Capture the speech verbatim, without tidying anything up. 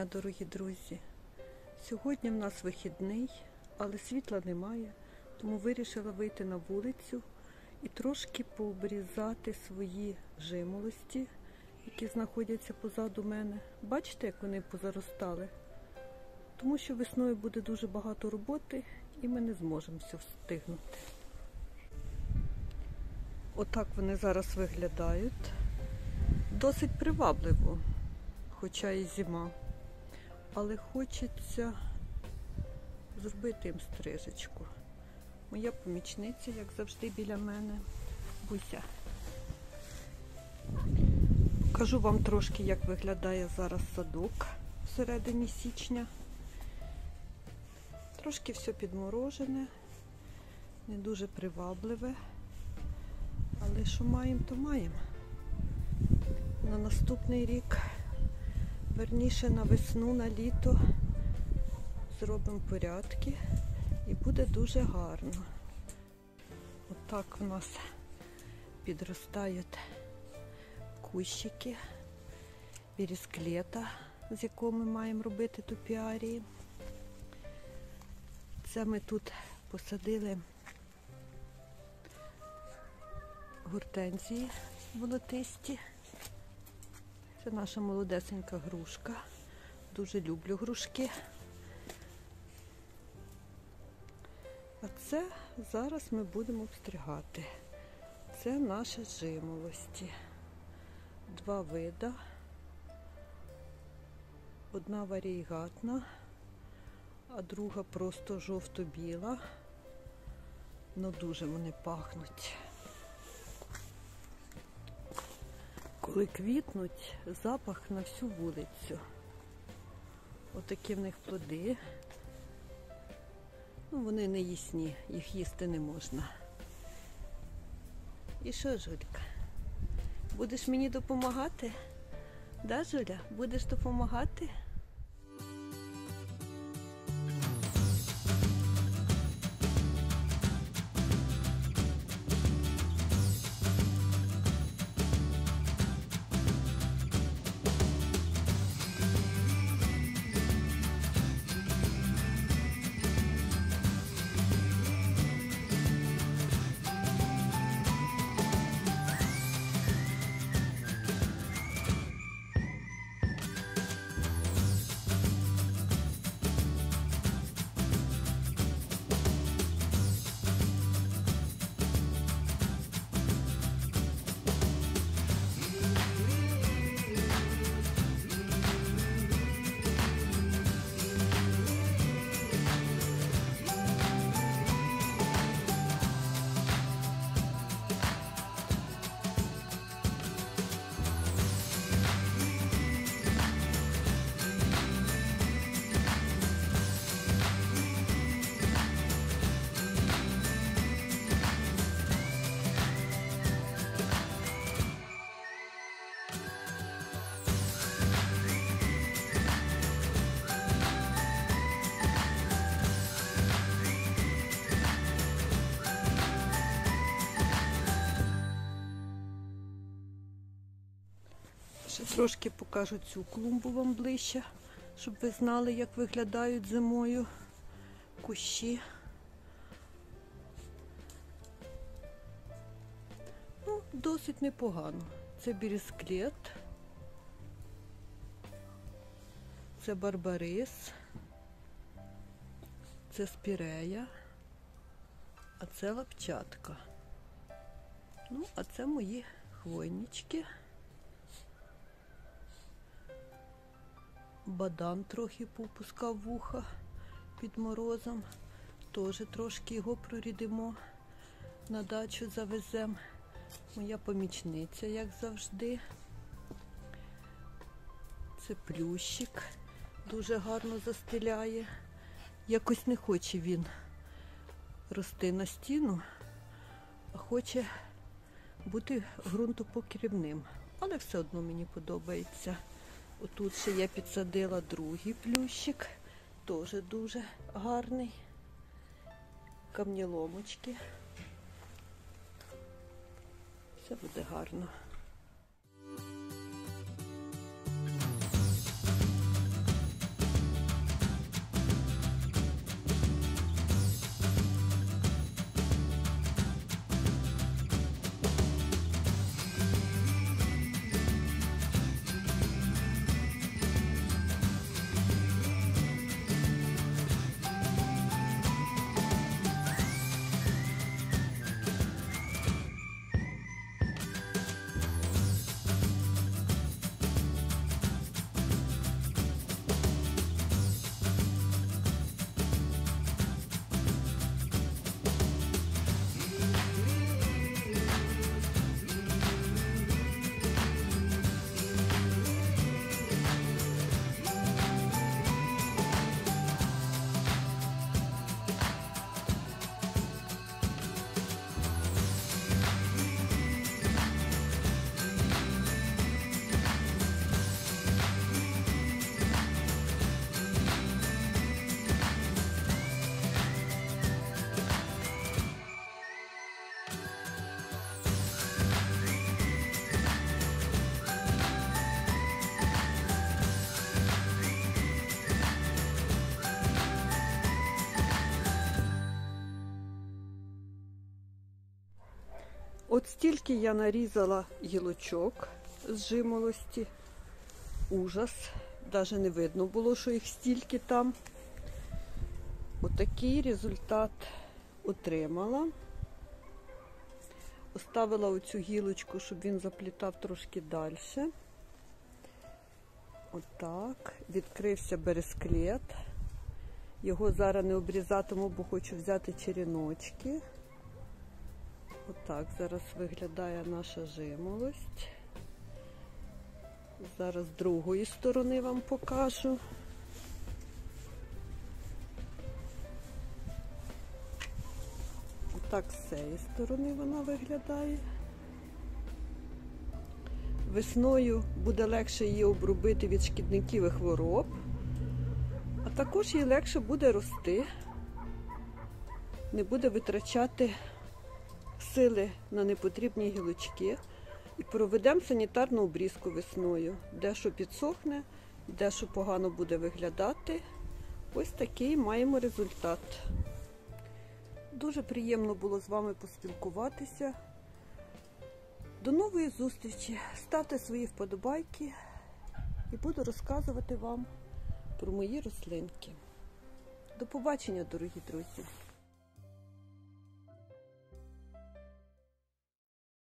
дня, дорогі друзі! Сьогодні в нас вихідний, але світла немає, тому вирішила вийти на вулицю і трошки пообрізати свої жимолості, які знаходяться позаду мене. Бачите, як вони позаростали? Тому що весною буде дуже багато роботи і ми не зможемо все встигнути. Отак вони зараз виглядають. Досить привабливо, хоча і зима. Але хочеться зробити їм стрижечку. Моя помічниця, як завжди, біля мене. Буся. Покажу вам трошки, як виглядає зараз садок всередині січня. Трошки все підморожене, не дуже привабливе. Але що маємо, то маємо. На наступний рік, верніше на весну, на літо зробимо порядки і буде дуже гарно. Отак у нас підростають кущики бересклета, з якого ми маємо робити топіарії. Це ми тут посадили гортензії волотисті. Це наша молодесенька грушка. Дуже люблю грушки. А це зараз ми будемо обстригати. Це наші жимолості. Два вида. Одна варієгатна, а друга просто жовто-біла. Ну дуже вони пахнуть. Коли квітнуть, запах на всю вулицю. Отакі в них плоди. Ну, вони не їсні, їх їсти не можна. І що, Жулька? Будеш мені допомагати? Да, Жуля? Будеш допомагати? Ще трошки покажу цю клумбу вам ближче, щоб ви знали, як виглядають зимою кущі. Ну, досить непогано. Це бересклет, це барбарис, це спірея, а це лапчатка. Ну, а це мої хвойнички. Бадан трохи попускав вуха під морозом. Теж трошки його прорідимо, на дачу завеземо. Моя помічниця, як завжди. Це плющик. Дуже гарно застеляє. Якось не хоче він рости на стіну, а хоче бути ґрунтопокривним. Але все одно мені подобається. Отут ще я підсадила другий плющик, теж дуже гарний. Камніломочки. Все буде гарно. От стільки я нарізала гілочок з жимолості. Ужас. Навіть не видно було, що їх стільки там. Отакий результат отримала. Оставила оцю гілочку, щоб він заплітав трошки далі. Отак. Відкрився бересклет. Його зараз не обрізатиму, бо хочу взяти череночки. Отак зараз виглядає наша жимолость. Зараз з другої сторони вам покажу. Отак з цієї сторони вона виглядає. Весною буде легше її обробити від шкідників і хвороб, а також їй легше буде рости, не буде витрачати сили на непотрібні гілочки. І проведемо санітарну обрізку весною. Дещо підсохне, дещо погано буде виглядати. Ось такий маємо результат. Дуже приємно було з вами поспілкуватися. До нової зустрічі. Ставте свої вподобайки і буду розказувати вам про мої рослинки. До побачення, дорогі друзі!